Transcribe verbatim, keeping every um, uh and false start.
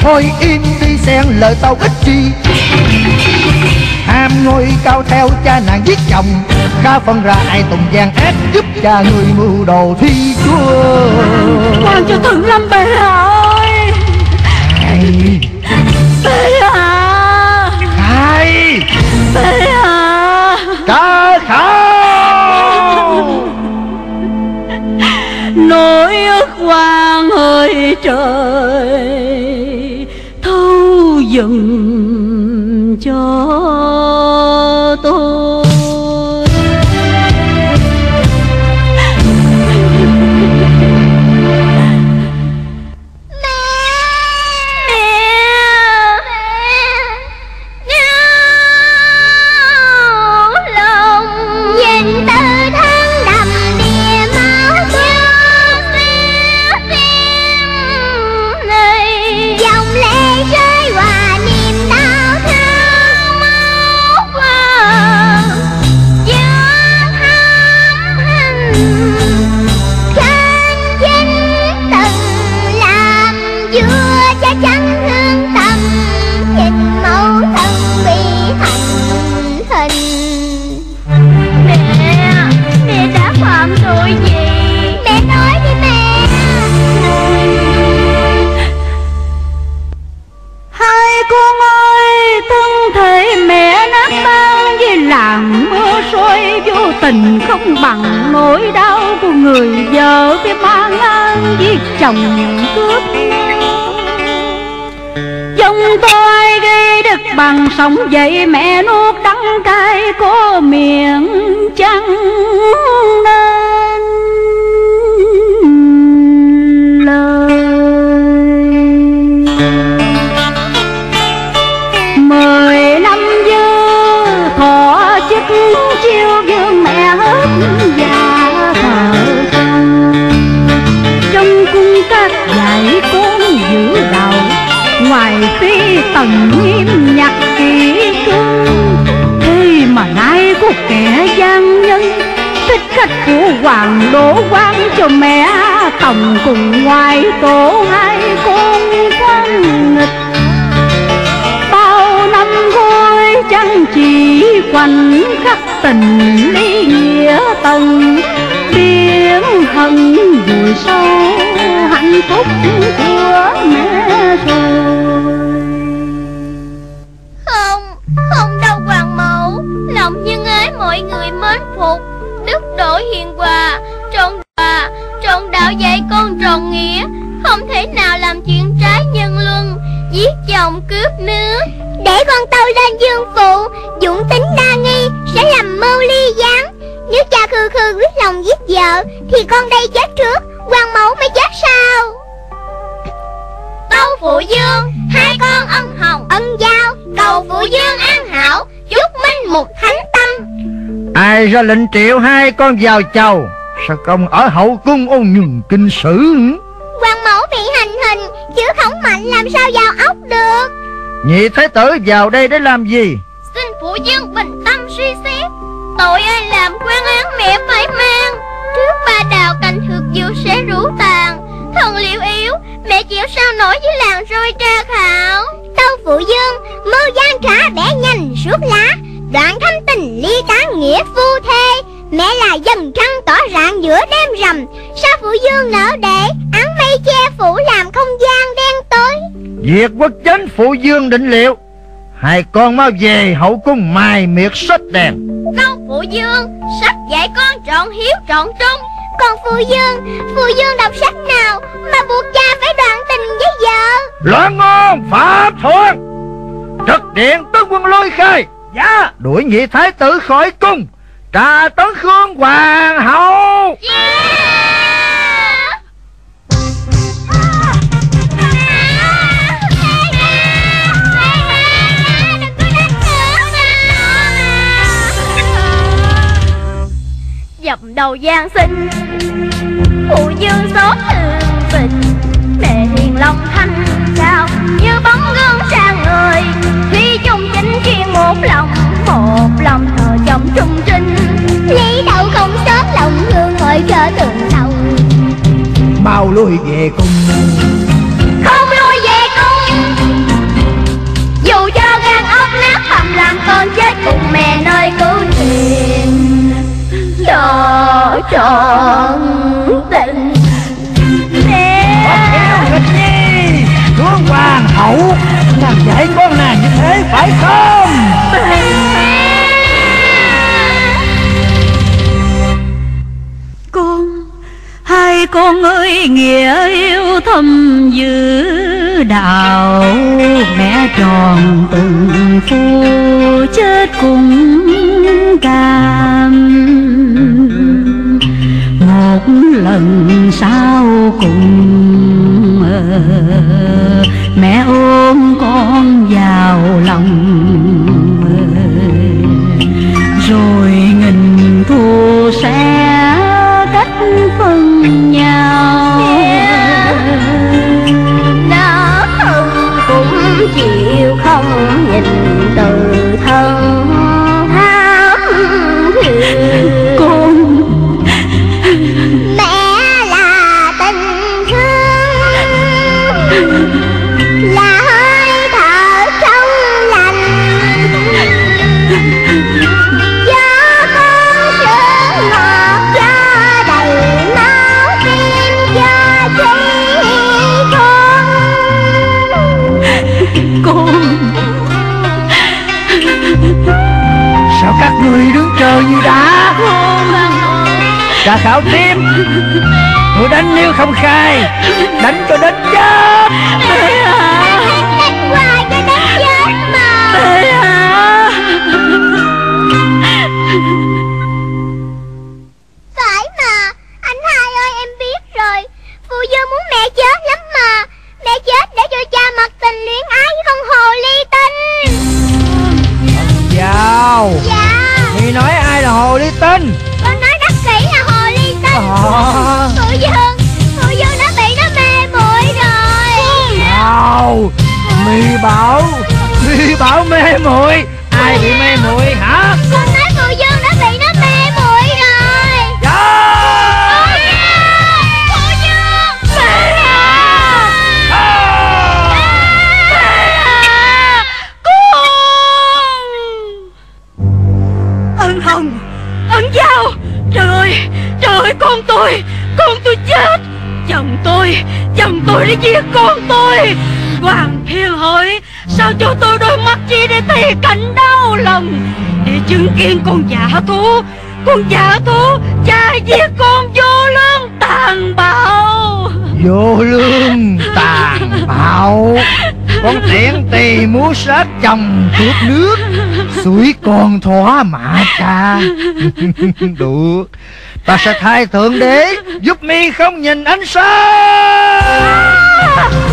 thôi im đi xen lời tao ích chi. Ham ngôi cao theo cha nàng giết chồng, khá phân ra ai tùng gian ác giúp cha người mưu đồ thi chúa. Quan cho Thượng Lâm bệ ơi. Ai Bệ hạ. Ai Bệ hạ. Cả khảo nỗi ức quan ơi trời, thâu dừng cho tôi. Tình không bằng nỗi đau của người vợ cái mang án giết chồng cướp. Dòng tôi gây đứt bằng sống dậy mẹ nuốt đắng cay có miệng chẳng nên lời. Mười năm dư thọ chức chiêu dương mẹ hết già thở trong cung các dạy con giữ đạo, ngoài phi tần nghiêm nhặt kỹ cương. Thế mà nay có kẻ gian nhân thích khách của hoàng đổ quan cho mẹ tòng cùng ngoài tổ hai con quan nghịch. Bao năm gối chẳng chỉ khoảnh khắc tình ly nghĩa tần, biến hận vùi sâu hạnh phúc của mẹ rồi. Không, không đâu hoàng mẫu, lòng nhân ái mọi người mến phục, đức độ hiền hòa, trọn hòa, trọn đạo dạy con trọn nghĩa, không thể nào làm chuyện trái nhân luân, giết chồng cướp nước. Để con tâu lên dương phụ, dũng tính đa nghi, sẽ làm mưu ly gián. Nếu cha khư khư quyết lòng giết vợ, thì con đây chết trước, hoàng mẫu mới chết sau. Tâu phụ dương, hai con ân hồng ân giao, cầu phụ dương an hảo, chúc minh một thánh tâm. Ai ra lệnh triệu hai con vào chầu? Sao công ở hậu cung ôn nhường kinh sử? Hoàng mẫu bị hành hình, chứ không mạnh làm sao vào ốc được. Nhị thái tử vào đây để làm gì? Xin phụ dương bình tâm suy xét, tội ai làm quan án mẹ phải mang. Trước ba đào cành thực dược sẽ rũ tàn, thần liệu yếu, mẹ chịu sao nổi với làng roi tra khảo. Tâu phụ dương, mưu gian trả bẻ nhanh suốt lá, đoạn thâm tình ly tán nghĩa phu thê. Mẹ là dần trăng tỏ rạng giữa đêm rằm, sao phụ dương nỡ để áng mây che phủ làm không gian đen tối. Việc quốc chánh phụ dương định liệu, hai con mau về hậu cung mài miệt sách đèn. Con phụ dương, sách dạy con trọn hiếu trọn trung. Còn phụ dương, phụ dương đọc sách nào mà buộc cha phải đoạn tình với vợ? Loạn ngôn phạm thượng, trật điện tướng quân lôi khai. Dạ. Đuổi nhị thái tử khỏi cung, trà tấn khương hoàng hậu. Yeah. Dập đầu gian sinh, phụ dương xót thương tình, mẹ hiền lòng thanh cao như bóng gương sang người. Thủy chung chính chuyên một lòng, một lòng thờ chồng trung trinh, lấy đầu không sớt lòng hương ngồi chờ tường đầu. Mau lui về cung, không lui về cung. con chết cùng mẹ nơi cứu thuyền cho trọn tình. Tướng hoàng hậu làm dạy con nàng như thế phải không? Con, hai con ơi, nghĩa yêu thầm dữ đạo. Mẹ tròn từng phu chết cùng cam. Một lần sau cùng mẹ ôm con vào lòng, rồi nghìn thu sẽ cách phân nhau. Nó không cũng chịu không nhìn từ thân thắm thương. Con mẹ là tình thương, là hơi thở trong lành, cho con sữa ngọt, cho đầy máu tim, cho chi con. con Sao các người đứng chờ như đá? Tra khảo tiếp. Tôi đánh nếu không khai, đánh cho đến chết. Đánh hoài cho đến chết mà. Phải mà, anh hai ơi, em biết rồi. Phù Du muốn mẹ chết lắm mà. Mẹ chết để cho cha mặc tình luyến ái với con hồ ly tinh. Vào. Dạ. Mày nói ai là hồ ly tinh? Con nói rất kỹ là hồ ly tinh. À. Phù Dương, Phù Dương nó bị nó mê muội rồi. Nào, mì bảo, mì bảo mê muội. Ai bị mê muội hả? Con nói Phù Dương nó bị nó mê muội rồi. Dạ. Phù Dương, mẹ À. Ân Hồng, Ân Giao, trời ơi, trời ơi, con tôi, con tôi chết. Chồng tôi, chồng tôi đã giết con tôi. Hoàng Thiên Hợi, sao cho tôi đôi mắt chi để thấy cảnh đau lòng, để chứng kiến con giả thú, con giả thú cha giết con vô lương tàn bạo. Vô lương tàn bạo. Con tiện tỳ muốn sát chồng tuốt nước, suối con thỏa mã cha. Được, ta sẽ thay thượng đế giúp mi không nhìn ánh sáng.